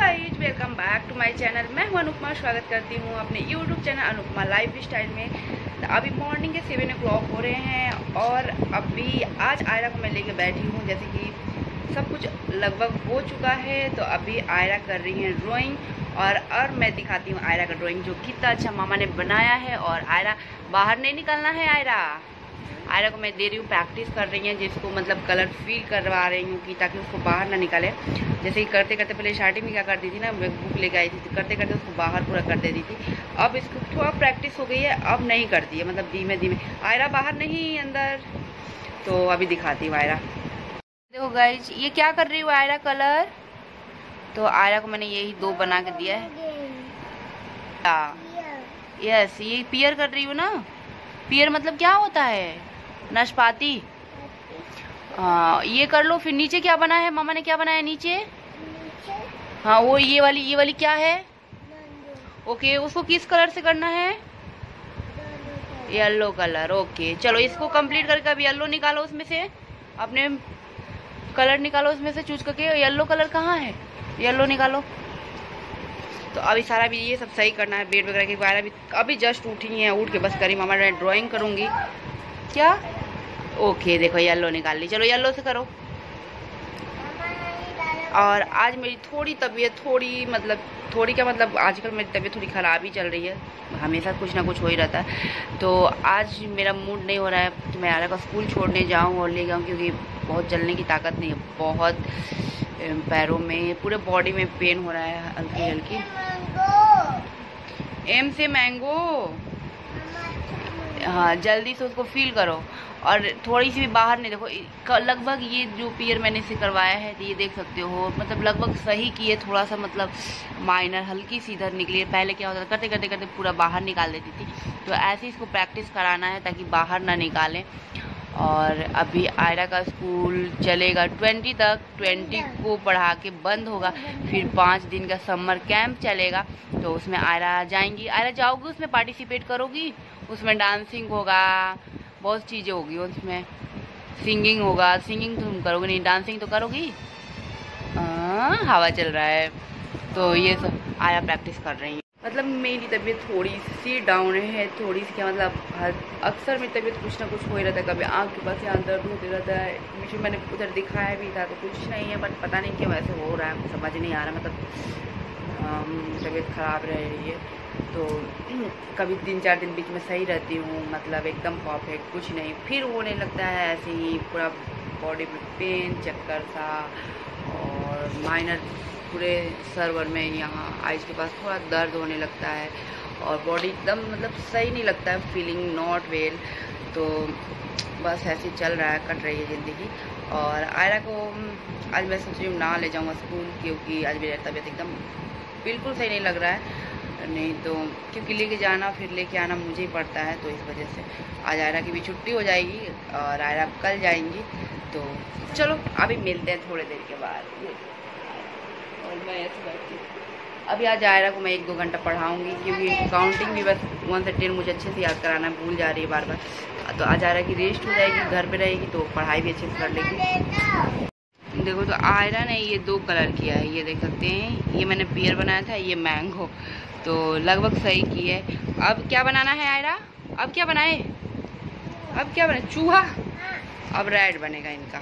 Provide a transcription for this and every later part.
Guys, welcome back to my channel. मैं हूं अनुपमा, स्वागत करती हूं अपने YouTube channel Anupama lifestyle में। तो अभी मॉर्निंग के 7 o'clock हो रहे हैं और अभी आज आयरा को मैं लेके बैठी हूं। जैसे कि सब कुछ लगभग हो चुका है, तो अभी आयरा कर रही है ड्राइंग और मैं दिखाती हूँ आयरा का ड्राइंग जो कितना अच्छा मामा ने बनाया है। और आयरा बाहर नहीं निकलना है। आयरा को मैं दे रही हूँ, प्रैक्टिस कर रही हैं, जिसको मतलब कलर फील करवा रही हूँ कि ताकि उसको बाहर ना निकाले। जैसे कि करते करते पहले स्टार्टिंग में क्या करती थी ना, मैं बुक लेके आई थी, तो करते करते उसको बाहर पूरा कर देती थी। अब इसको थोड़ा प्रैक्टिस हो गई है, अब नहीं करती है, मतलब धीमे धीमे। आयरा बाहर नहीं अंदर। तो अभी दिखाती हूँ आयरा। देखो गाइज, ये क्या कर रही हूँ आयरा, कलर। तो आयरा को मैंने यही 2 बना के दिया है। यस, ये पियर कर रही हूँ ना। पियर मतलब क्या होता है? नाशपाती। ये कर लो। फिर नीचे क्या बना है, मामा ने क्या बनाया नीचे? हाँ, वो ये वाली क्या है? ओके, उसको किस कलर से करना है? Yellow colour. ओके, चलो इसको कंप्लीट करके अब येलो निकालो उसमें से, अपने कलर निकालो उसमें से चूज करके। येलो कलर कहाँ है? येलो निकालो। तो अभी सारा भी ये सब सही करना है, बेड वगैरह की। वायरा भी अभी जस्ट उठी है, उठ के बस करी मामा मैं ड्राइंग करूँगी। क्या? ओके, देखो येलो निकाल ली। चलो येलो से करो। और आज मेरी थोड़ी तबीयत थोड़ी क्या मतलब आजकल मेरी तबीयत थोड़ी ख़राब ही चल रही है। हमेशा कुछ ना कुछ हो ही रहता है। तो आज मेरा मूड नहीं हो रहा है कि मैं आयरा को स्कूल छोड़ने जाऊँ और ले जाऊँ, क्योंकि बहुत जलने की ताकत नहीं है। बहुत पैरों में, पूरे बॉडी में पेन हो रहा है, हल्की हल्की। एम से मैंगो। हाँ, जल्दी से उसको फील करो। और थोड़ी सी भी बाहर नहीं। देखो लगभग ये जो पियर मैंने इसे करवाया है, तो ये देख सकते हो, मतलब लगभग सही की है। थोड़ा सा मतलब माइनर हल्की सी इधर निकली है। पहले क्या होता था, करते करते पूरा बाहर निकाल देती थी। तो ऐसे इसको प्रैक्टिस कराना है ताकि बाहर ना निकालें। और अभी आयरा का स्कूल चलेगा 20 तक। 20 को पढ़ा के बंद होगा। फिर 5 दिन का समर कैंप चलेगा, तो उसमें आयरा जाएंगी। आयरा जाओगी, उसमें पार्टिसिपेट करोगी। उसमें डांसिंग होगा, बहुत चीज़ें होगी उसमें। सिंगिंग होगा। सिंगिंग तुम करोगी नहीं, डांसिंग तो करोगी। हवा चल रहा है, तो ये सब आयरा प्रैक्टिस कर रही है। मतलब मेरी तबीयत थोड़ी सी डाउन है। थोड़ी सी क्या मतलब, अक्सर मेरी तबीयत कुछ ना कुछ हो ही रहता है। कभी आँख के पास यहाँ दर्द होते रहता है। मुझे मैंने उधर दिखाया भी था, तो कुछ नहीं है, बट पता नहीं क्यों ऐसे हो रहा है, समझ नहीं आ रहा। मतलब तबीयत ख़राब रह रही है। तो कभी 3-4 दिन बीच में सही रहती हूँ, मतलब एकदम परफेक्ट कुछ नहीं। फिर होने लगता है ऐसे ही, पूरा बॉडी में पेन, चक्कर सा, और माइनर पूरे सर्वर में यहाँ आइज के पास थोड़ा दर्द होने लगता है। और बॉडी एकदम मतलब सही नहीं लगता है, फीलिंग नॉट वेल। तो बस ऐसे चल रहा है, कट रही है ज़िंदगी। और आयरा को आज मैं सोच रही हूँ ना ले जाऊँगा स्कूल, क्योंकि आज मेरी तबीयत एकदम बिल्कुल सही नहीं लग रहा है। नहीं तो क्योंकि लेके जाना फिर लेके आना मुझे ही पड़ता है, तो इस वजह से आज आयरा की भी छुट्टी हो जाएगी और आयरा कल जाएंगी। तो चलो अभी मिलते हैं थोड़ी देर के बाद। और मैं ऐसे बैठी अभी आज आयरा को मैं 1-2 घंटा पढ़ाऊँगी, क्योंकि काउंटिंग भी बस 1 से 10 मुझे अच्छे से याद कराना, भूल जा रही है बार बार। तो आज आयरा की रेस्ट हो जाएगी, घर पे रहेगी, तो पढ़ाई भी अच्छे से कर लेगी। देखो, तो आयरा ने ये 2 कलर किया है, ये देख सकते हैं। ये मैंने पियर बनाया था, ये मैंगो। तो लगभग सही की है। अब क्या बनाना है आयरा? अब क्या बनाए? चूहा। अब रेड बनेगा इनका।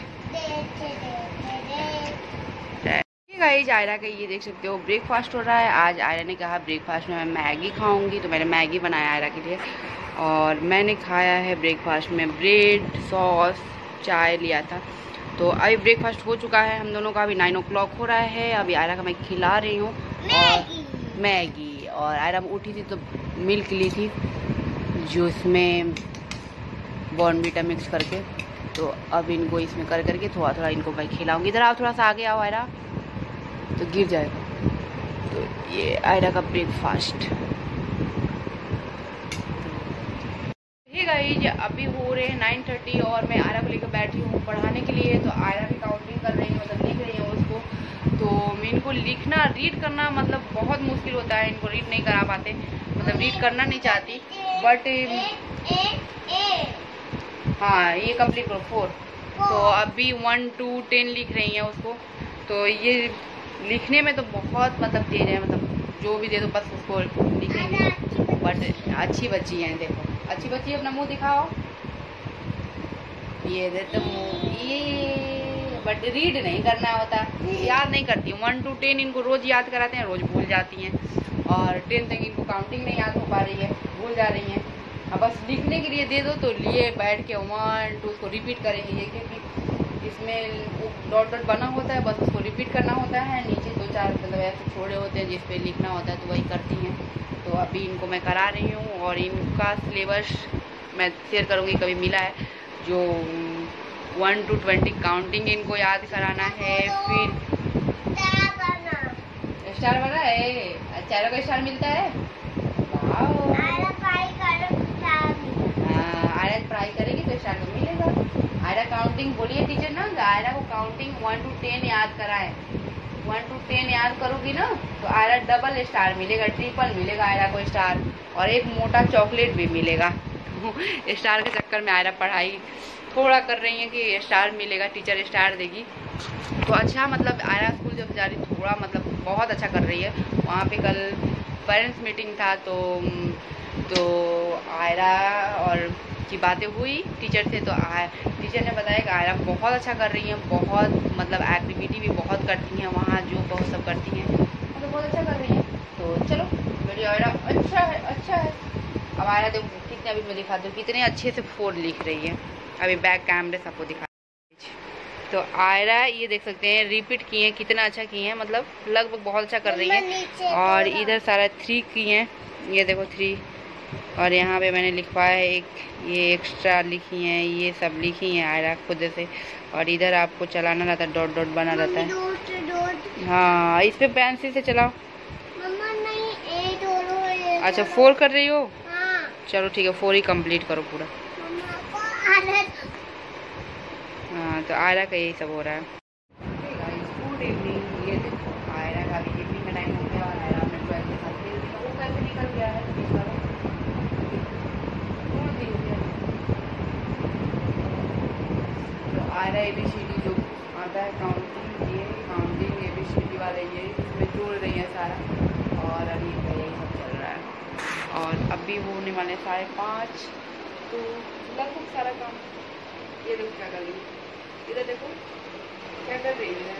गाइस, आयरा का ये देख सकते हो ब्रेकफास्ट हो रहा है। आज आयरा ने कहा ब्रेकफास्ट में मैं मैगी खाऊंगी, तो मैंने मैगी बनाया आयरा के लिए। और मैंने खाया है ब्रेकफास्ट में ब्रेड, सॉस, चाय लिया था। तो अभी ब्रेकफास्ट हो चुका है हम दोनों का। अभी 9 o'clock हो रहा है। अभी आयरा का मैं खिला रही हूँ मैगी। और आयरा उठी थी तो मिल्क ली थी, जूस में बॉर्नवीटा मिक्स करके। तो अब इनको इसमें कर करके थोड़ा थोड़ा इनको मैं खिलाऊंगी। इधर आओ, थोड़ा सा आगे आओ आयरा, तो गिर जाएगा। तो ये आयरा का ब्रेकफास्ट। गाइस, अभी हो रहे हैं 9:30 और मैं आयरा को लेकर बैठी हूँ पढ़ाने के लिए। तो आयरा भी काउंटिंग कर रही है, मतलब लिख रही है उसको। तो मैं इनको लिखना, रीड करना मतलब बहुत मुश्किल होता है। इनको रीड नहीं करा पाते, मतलब रीड करना नहीं चाहती, बट हाँ ये कंप्लीट करो 4। तो अभी 1 to 10 लिख रही हैं उसको। तो ये लिखने में तो बहुत मतलब तेज है, मतलब जो भी दे दो बस उसको लिखेंगे। बट अच्छी बच्ची है, देखो अच्छी बच्ची है। अपना मुंह दिखाओ, ये देते मुंह ये। बट रीड नहीं करना होता, याद नहीं करती हूँ। 1 to 10 इनको रोज़ याद कराते हैं, रोज़ भूल जाती हैं। और 10 तक इनको काउंटिंग नहीं याद हो पा रही है, भूल जा रही हैं। अब बस लिखने के लिए दे दो तो लिए बैठ के 1 2 उसको रिपीट करेंगे। ये क्योंकि इसमें डॉट डॉट बना होता है, बस उसको रिपीट करना होता है। नीचे 2-4 मतलब ऐसे छोड़े होते हैं जिस पे लिखना होता है, तो वही करती हैं। तो अभी इनको मैं करा रही हूँ और इनका सिलेबस मैं शेयर करूँगी, कभी मिला है। जो 1 to 20 काउंटिंग इनको याद कराना है। फिर स्टार बना है, चारों का स्टार मिलता है। आयरा ट्राई करेगी तो स्टार को मिलेगा। आयरा काउंटिंग बोलिए टीचर ना, आयरा को काउंटिंग 1 to 10 याद कराए। 1 to 10 याद करोगी ना तो आयरा डबल स्टार मिलेगा, ट्रिपल मिलेगा आयरा को स्टार, और एक मोटा चॉकलेट भी मिलेगा। स्टार के चक्कर में आयरा पढ़ाई थोड़ा कर रही है कि स्टार मिलेगा, टीचर स्टार देगी। तो अच्छा मतलब आयरा स्कूल जब जा रही थोड़ा मतलब बहुत अच्छा कर रही है। वहाँ पे कल पेरेंट्स मीटिंग था तो आयरा और की बातें हुई टीचर से। तो टीचर ने बताया कि आयरा बहुत अच्छा कर रही है, बहुत मतलब एक्टिविटी भी बहुत करती हैं वहाँ, जो बहुत सब करती हैं, मतलब बहुत अच्छा कर रही हैं। तो चलो मेरी आयरा अच्छा है, अच्छा है। अब आयरा देखो कितने, अभी मैं दिखाती हूँ कितने अच्छे से 4 लिख रही है। अभी बैक कैमरे सबको दिखा। तो आयरा ये देख सकते हैं रिपीट किए हैं, कितना अच्छा किए हैं, मतलब लगभग बहुत अच्छा कर रही है। और इधर सारा 3 किए हैं, ये देखो 3। और यहाँ पे मैंने लिखवाया है एक, ये एक्स्ट्रा लिखी हैं, ये सब लिखी हैं आयरा खुद से। और इधर आपको चलाना रहता है, डॉट डॉट बना रहता है। हाँ इस पे पेंसिल से चलाओ। अच्छा 4 कर रही हो, चलो ठीक है 4 ही कंप्लीट करो पूरा। हाँ तो आयरा का यही सब हो रहा है। गुड इवनिंग, ये देखो आयरा का भी इवनिंग का टाइम हो गया और आयरा अपने 12 के साथ खेल रही है। वो कैसे निकल गया है तो आयरा ABCD जो आता है काउंटिंग, ये काउंटिंग ABCD वाले ये इसमें जोड़ रही है सारा। और अभी यही सब चल रहा है। और अभी वो होने वाले 5:30, तो लगभग सारा काम। ये देखो क्या कर रही है, इधर देखो क्या कर रही है।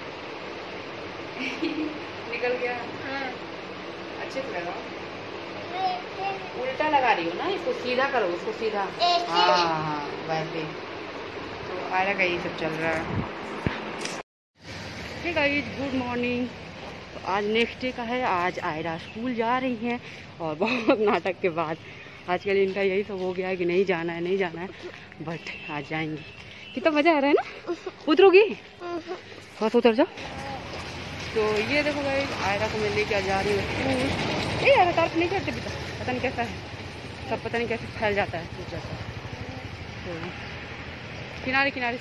निकल गया। हाँ अच्छे से लगाओ, उल्टा लगा रही हो ना, इसको सीधा करो, उसको सीधा। हाँ वैसे। तो आयरा का यही सब चल रहा है। ठीक है गुड मॉर्निंग। तो आज नेक्स्ट डे का है, आज आयरा स्कूल जा रही हैं। और बहुत नाटक के बाद आजकल इनका यही सब हो गया है कि नहीं जाना है, नहीं जाना है, बट आज जाएंगी। कितना मज़ा आ रहा है ना। उतरोगी, बस उतर जाओ। तो ये देखो भाई आयरा को मैं लेकर जा रही हूँ स्कूल। ये आयरा तार नहीं करते बेटा, पता नहीं कैसा है, सब पता नहीं कैसे फैल जाता है कुछ जैसा। तो किनारे किनारे।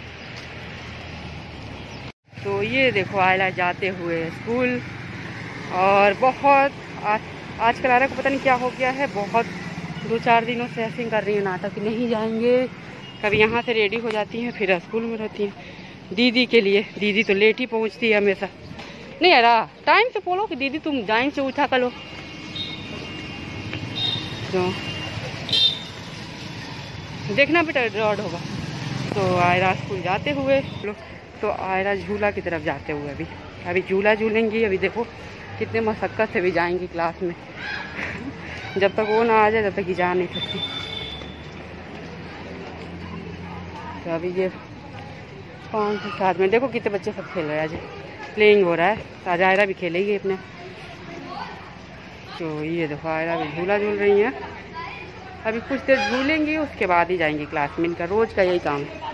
तो ये देखो आयरा जाते हुए स्कूल। और बहुत आजकल आयरा को पता नहीं क्या हो गया है, बहुत 2-4 दिनों से ऐसे कर रही है नाटक, नहीं जाएंगे। कभी यहाँ से रेडी हो जाती हैं, फिर स्कूल में रहती हैं दीदी के लिए। दीदी तो लेट ही पहुँचती है हमेशा। नहीं यार टाइम से बोलो कि दीदी तुम टाइम से उठा कर लो। तो देखना बेटा रॉड होगा। तो आयरा स्कूल जाते हुए लोग, तो आयरा झूला की तरफ जाते हुए अभी झूला झूलेंगी। अभी देखो कितने मशक्क़त से भी जाएंगी क्लास में। जब तक वो ना आ जाए तब तक ही जा नहीं सकती। तो अभी ये 5 से 7 मिनट, देखो कितने बच्चे सब खेल रहे हैं। आज प्लेइंग हो रहा है, आज आयरा भी खेलेगी अपने। तो ये देखो आयरा भी झूला झूल रही हैं। अभी कुछ देर झूलेंगी, उसके बाद ही जाएंगी क्लास में। इनका रोज़ का यही काम है।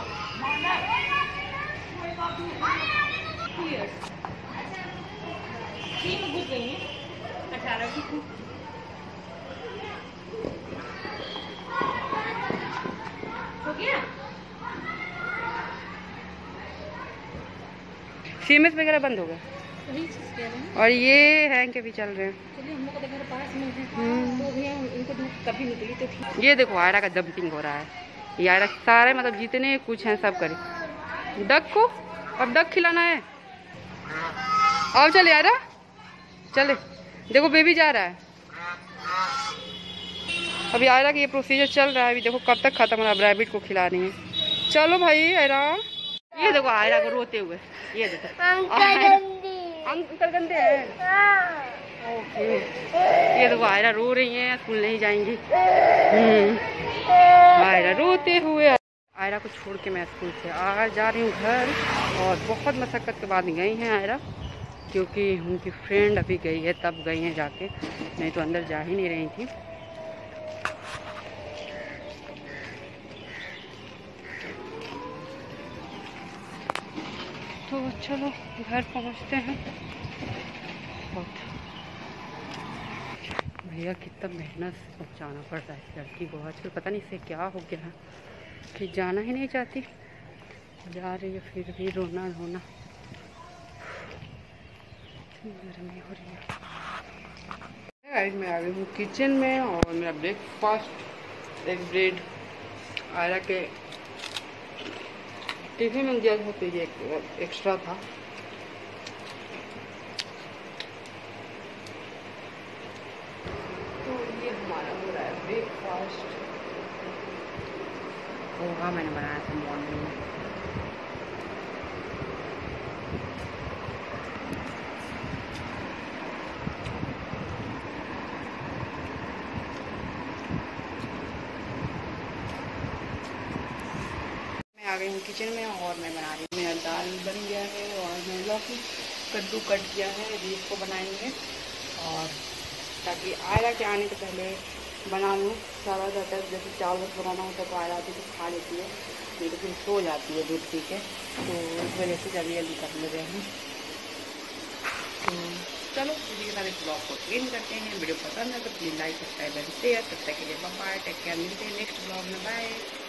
CMS वगैरह बंद हो गया, और ये हैंग के भी चल रहे हैं। ये देखो आयरा का जंपिंग हो रहा है। ये आयरा सारे मतलब जितने कुछ हैं सब करे। डक को अब डक खिलाना है। आओ चले यार, चले। देखो बेबी जा रहा है। अभी आयरा का ये प्रोसीजर चल रहा है। अभी देखो कब तक खत्म हो रहा है। रैबिट को खिला रही है। चलो भाई आयरा। ये देखो आयरा को रोते हुए। ये देखो अंकल गंदे हैं। ओके। ये देखो आयरा रो रही है, स्कूल नहीं जाएंगी। आयरा रोते हुए। आयरा को छोड़ के मैं स्कूल से आ जा रही हूँ घर। और बहुत मशक्क़त के बाद गई हैं आयरा, क्योंकि उनकी फ्रेंड अभी गई है तब गई हैं जाके, नहीं तो अंदर जा ही नहीं रही थी। तो चलो घर पहुँचते हैं। भैया कितना मेहनत से पहुँचाना पड़ रहा है इस लड़की को। आजकल पता नहीं इसे क्या हो गया है कि जाना ही नहीं चाहती, जा रही है फिर भी रोना धोना। गर्मी हो रही है। आज मैं आ गई हूँ किचन में और मेरा ब्रेकफास्ट एक ब्रेड आयरा के टिफिन में दिया था, तो ये एक्स्ट्रा था। तो ये हमारा हो रहा है ब्रेकफास्ट। पोहा मैंने बनाया था मॉर्निंग में। मैं आ गई हूँ किचन में और मैं बना रही हूँ। मेरा दाल बन गया है और मैं लौकी कद्दू कट किया है, अभी इसको बनाएंगे। और ताकि आयरा के आने से पहले बना लूँ सारा ज़्यादा। जैसे चावल बनाना होता है तो आयरा आती तो खा लेती है, नहीं तो फिर सो जाती है दूध पी के। तो इस वजह से जल्दी जल्दी कर ले रहे हैं। तो चलो इसी के साथ इस ब्लॉग को क्लीन करते हैं। वीडियो पसंद है तो please like subscribe and share. तब तक के लिए बाय, टेक केयर। मिलते हैं नेक्स्ट ब्लॉग में। बाय।